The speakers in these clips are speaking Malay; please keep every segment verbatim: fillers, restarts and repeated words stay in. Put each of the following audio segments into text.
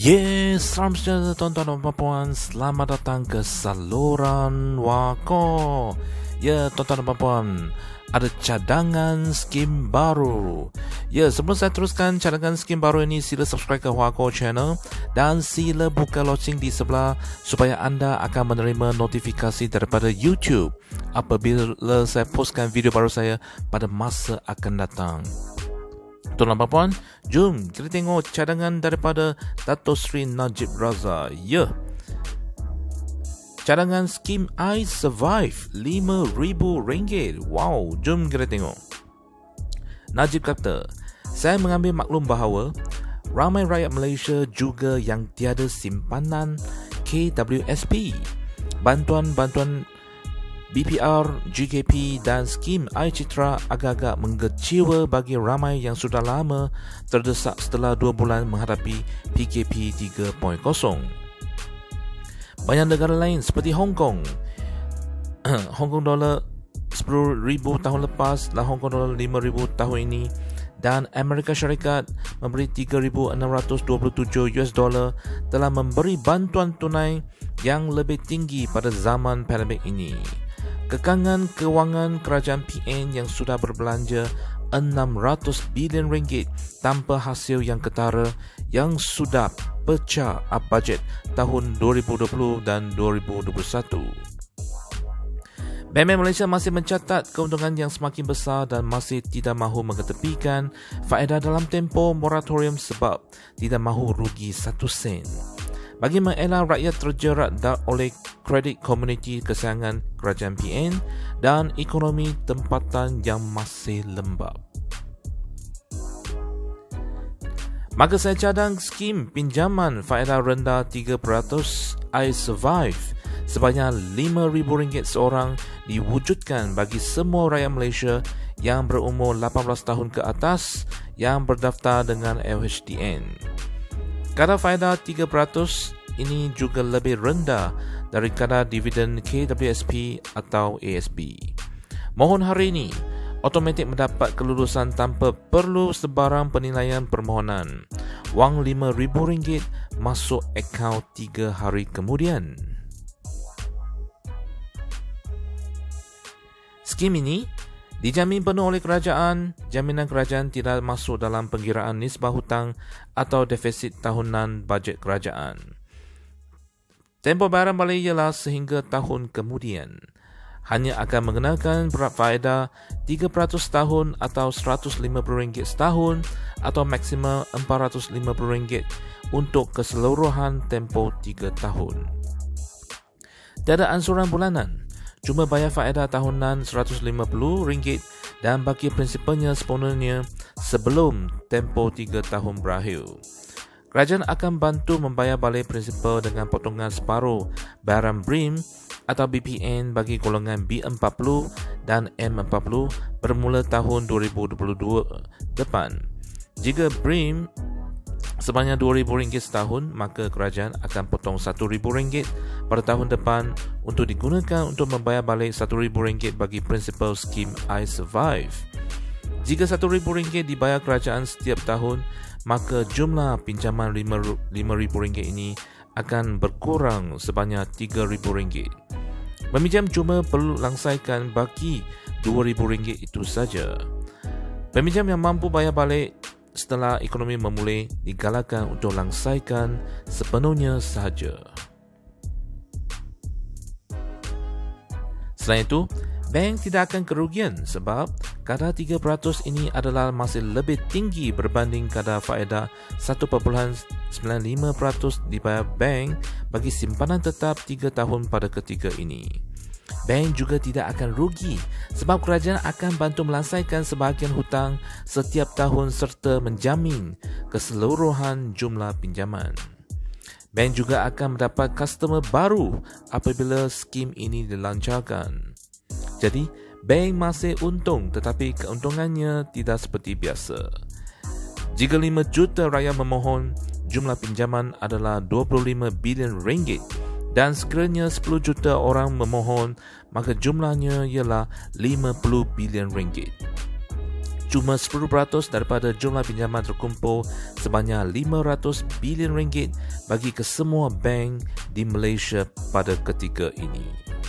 Yes, selamat sejahtera tuan-tuan dan puan. Selamat datang ke saluran Wako. Ya, tuan-tuan dan puan, ada cadangan skim baru. Ya, sebelum saya teruskan cadangan skim baru ini, sila subscribe ke Wako channel dan sila buka loceng di sebelah supaya anda akan menerima notifikasi daripada YouTube apabila saya postkan video baru saya pada masa akan datang. Tuan-tuan dan puan, jom kita tengok cadangan daripada Dato' Sri Najib Razak. Ya, cadangan skim I Survive lima ribu ringgit. Wow, jom kita tengok. Najib kata, saya mengambil maklum bahawa ramai rakyat Malaysia juga yang tiada simpanan K W S P. Bantuan-bantuan B P R, G K P dan skim I Citra agak-agak mengecewa bagi ramai yang sudah lama terdesak setelah dua bulan menghadapi P K P tiga titik kosong. Banyak negara lain seperti Hong Kong, Hong Kong dolar sepuluh ribu tahun lepas dan Hong Kong dolar lima ribu tahun ini, dan Amerika Syarikat memberi tiga ribu enam ratus dua puluh tujuh U S dollar telah memberi bantuan tunai yang lebih tinggi pada zaman pandemik ini. Kekangan kewangan kerajaan P N yang sudah berbelanja enam ratus bilion ringgit tanpa hasil yang ketara yang sudah pecah bajet tahun dua ribu dua puluh dan dua ribu dua puluh satu. Bank Malaysia masih mencatat keuntungan yang semakin besar dan masih tidak mahu mengetepikan faedah dalam tempoh moratorium sebab tidak mahu rugi satu sen. Bagi mengelak rakyat terjerat oleh kredit komuniti kesayangan kerajaan P N dan ekonomi tempatan yang masih lembab. Maka saya cadang skim pinjaman faedah rendah tiga peratus I Survive sebanyak lima ribu ringgit seorang diwujudkan bagi semua rakyat Malaysia yang berumur lapan belas tahun ke atas yang berdaftar dengan L H D N. Kadar faedah tiga peratus ini juga lebih rendah dari kadar dividen K W S P atau A S B. Mohon hari ini automatik mendapat kelulusan tanpa perlu sebarang penilaian permohonan. Wang lima ribu ringgit masuk akaun tiga hari kemudian. Skim ini dijamin penuh oleh kerajaan. Jaminan kerajaan tidak masuk dalam pengkiraan nisbah hutang atau defisit tahunan bajet kerajaan. Tempoh bayaran balik ialah sehingga tahun kemudian. Hanya akan mengenakan faedah tiga peratus tahun atau seratus lima puluh ringgit setahun atau maksimal empat ratus lima puluh ringgit untuk keseluruhan tempoh tiga tahun. Tiada ansuran bulanan. Cuma bayar faedah tahunan seratus lima puluh ringgit dan bagi prinsipalnya sepenuhnya sebelum tempoh tiga tahun berakhir. Kerajaan akan bantu membayar balik prinsipal dengan potongan separuh bayaran B R I M atau B P N bagi golongan B empat puluh dan M empat puluh bermula tahun dua ribu dua puluh dua depan. Jika B R I M sebanyak dua ribu ringgit setahun, maka kerajaan akan potong satu ribu ringgit pada tahun depan untuk digunakan untuk membayar balik satu ribu ringgit bagi prinsipal skim I Survive. Jika satu ribu ringgit dibayar kerajaan setiap tahun, maka jumlah pinjaman lima ribu ringgit ini akan berkurang sebanyak tiga ribu ringgit. Meminjam cuma perlu langsaikan bagi dua ribu ringgit itu saja. Peminjam yang mampu bayar balik setelah ekonomi memulai digalakkan untuk langsaikan sepenuhnya sahaja. Selain itu, bank tidak akan kerugian sebab kadar tiga peratus ini adalah masih lebih tinggi berbanding kadar faedah satu perpuluhan sembilan lima peratus dibayar bank bagi simpanan tetap tiga tahun pada ketiga ini. Bank juga tidak akan rugi sebab kerajaan akan bantu melangsaikan sebahagian hutang setiap tahun serta menjamin keseluruhan jumlah pinjaman. Bank juga akan mendapat customer baru apabila skim ini dilancarkan. Jadi, bank masih untung tetapi keuntungannya tidak seperti biasa. Jika lima juta rakyat memohon, jumlah pinjaman adalah dua puluh lima bilion ringgit dan sekiranya sepuluh juta orang memohon, maka jumlahnya ialah lima puluh bilion ringgit. cuma sepuluh peratus daripada jumlah pinjaman terkumpul sebanyak lima ratus bilion ringgit bagi kesemua bank di Malaysia pada ketika ini.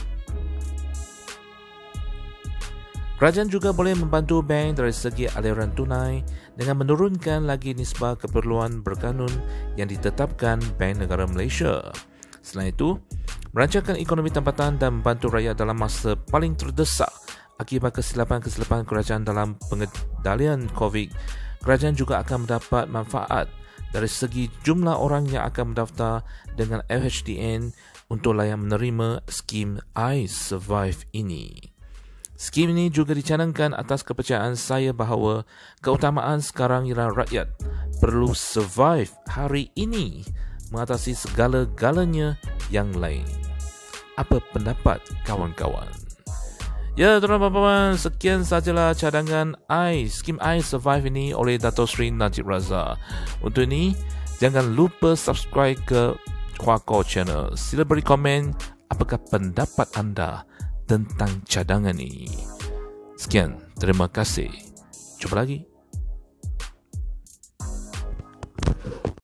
Kerajaan juga boleh membantu bank dari segi aliran tunai dengan menurunkan lagi nisbah keperluan berkanun yang ditetapkan Bank Negara Malaysia. Selain itu, merancangkan ekonomi tempatan dan membantu rakyat dalam masa paling terdesak akibat kesilapan-kesilapan kerajaan dalam pengendalian COVID, kerajaan juga akan mendapat manfaat dari segi jumlah orang yang akan mendaftar dengan F H D N untuk layak menerima skim I Survive ini. Skim ini juga dicanangkan atas kepercayaan saya bahawa keutamaan sekarang ialah rakyat perlu survive hari ini mengatasi segala-galanya yang lain. Apa pendapat kawan-kawan? Ya, tuan-tuan dan puan, sekian sajalah cadangan I, skim I Survive ini oleh Dato' Sri Najib Razak. Untuk ini, jangan lupa subscribe ke Kuako Channel. Sila beri komen apakah pendapat anda tentang cadangan ini. Sekian, terima kasih. Jumpa lagi.